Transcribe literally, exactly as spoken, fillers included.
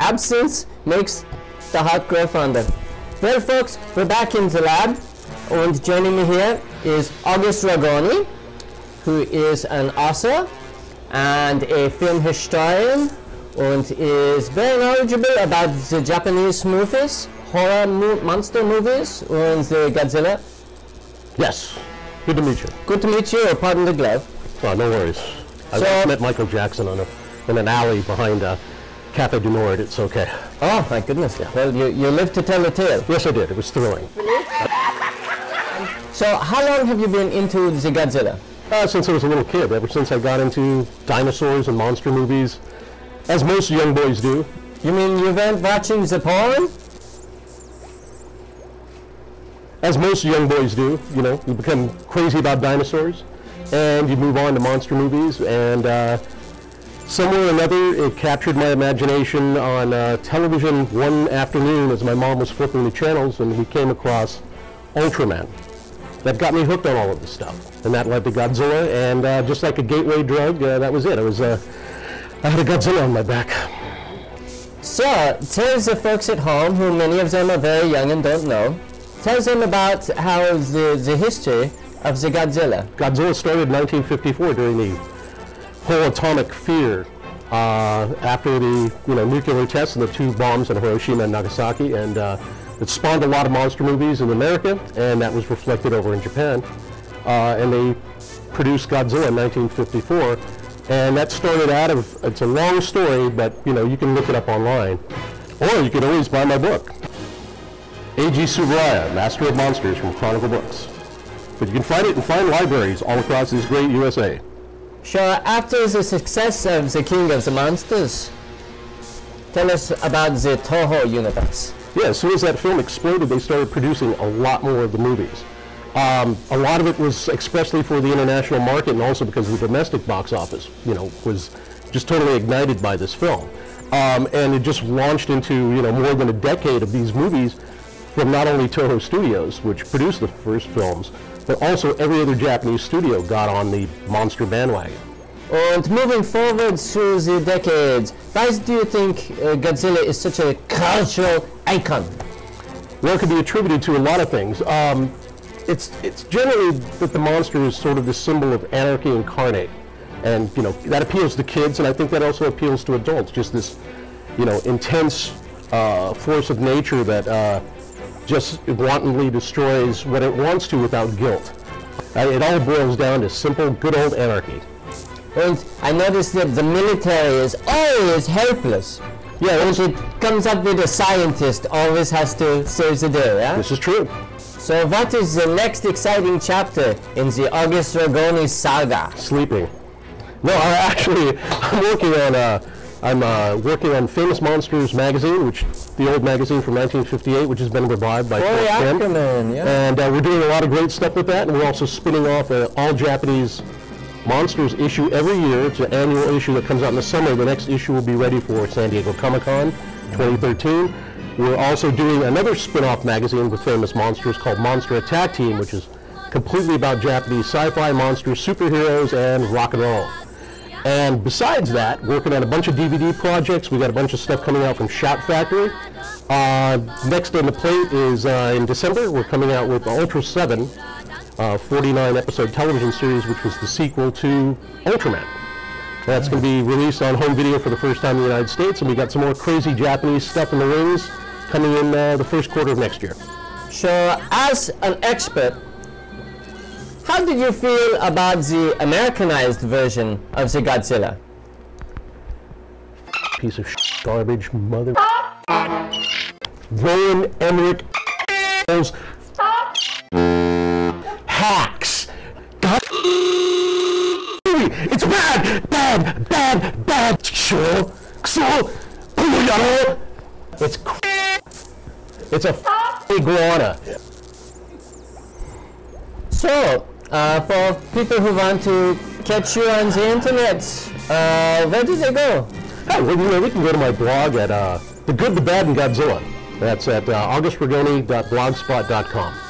absence makes the heart grow fonder. Well folks, we're back in the lab, and joining me here is August Ragone, who is an author and a film historian, and is very knowledgeable about the Japanese movies, horror mo monster movies, and the Godzilla. Yes. Good to meet you. Good to meet you, or pardon the glove. Oh, no worries. I So- once met Michael Jackson on a, in an alley behind uh, Cafe du Nord. It's okay. Oh my goodness, well you, you lived to tell the tale. Yes, I did. It was thrilling. So how long have you been into the Godzilla? Uh, since I was a little kid, ever since I got into dinosaurs and monster movies, as most young boys do. You mean you weren't watching the porn? As most young boys do, you know, you become crazy about dinosaurs, and you move on to monster movies, and uh, somewhere or another, it captured my imagination on uh, television one afternoon as my mom was flipping the channels, and we came across Ultraman. That got me hooked on all of this stuff, and that led to Godzilla, and uh, just like a gateway drug, uh, that was it. I was, uh, I had a Godzilla on my back. So, tell the folks at home, who many of them are very young and don't know, tell them about how the, the history of the Godzilla. Godzilla started in nineteen fifty-four during the whole atomic fear uh, after the you know nuclear tests and the two bombs in Hiroshima and Nagasaki, and uh, it spawned a lot of monster movies in America, and that was reflected over in Japan. Uh, and they produced Godzilla in nineteen fifty-four, and that started out of, it's a long story, but you know you can look it up online, or you can always buy my book, A G Tsuburaya, Master of Monsters from Chronicle Books. But you can find it in fine libraries all across this great U S A. Sure, after the success of The King of the Monsters, tell us about the Toho universe. Yeah, as soon as that film exploded, they started producing a lot more of the movies. Um, a lot of it was expressly for the international market, and also because the domestic box office, you know, was just totally ignited by this film. Um, and it just launched into, you know, more than a decade of these movies from not only Toho Studios, which produced the first films, but also every other Japanese studio got on the monster bandwagon. And moving forward through the decades, why do you think uh, Godzilla is such a cultural icon? Well, it could be attributed to a lot of things. Um, it's, it's generally that the monster is sort of the symbol of anarchy incarnate. And, you know, that appeals to kids, and I think that also appeals to adults. Just this, you know, intense uh, force of nature that uh, just wantonly destroys what it wants to without guilt. Uh, it all boils down to simple, good old anarchy. And I noticed that the military is always helpless. Yeah, When it comes up with a scientist, always has to save the day, yeah? this is true. So what is the next exciting chapter in the August Ragone saga? Sleeping. No, I actually, I'm working on, uh, I'm uh, working on Famous Monsters magazine, which the old magazine from nineteen fifty-eight, which has been revived by Cory Clark Kent. Ackerman, yeah. And uh, we're doing a lot of great stuff with that, and we're also spinning off an all-Japanese Monsters issue every year. It's an annual issue that comes out in the summer. The next issue will be ready for San Diego Comic-Con twenty thirteen. We're also doing another spin-off magazine with Famous Monsters called Monster Attack Team, which is completely about Japanese sci-fi, monsters, superheroes, and rock and roll. And besides that, working on a bunch of D V D projects. We got a bunch of stuff coming out from Shout Factory. Uh, next on the plate is uh, in December, we're coming out with Ultra seven, uh, forty-nine episode television series, which was the sequel to Ultraman. That's going to be released on home video for the first time in the United States, and we got some more crazy Japanese stuff in the wings coming in uh, the first quarter of next year. So, as an expert, how did you feel about the Americanized version of the Godzilla? Piece of sh garbage, mother. Roland Emmerich. Those hacks. God. It's bad, bad, bad, bad. Sure. So, it's it's a iguana. So, uh, for people who want to catch you on the internet, uh, where do they go? Hey, well, you know, we can go to my blog at uh, The Good, the Bad, and Godzilla. That's at uh, august ragone dot blogspot dot com.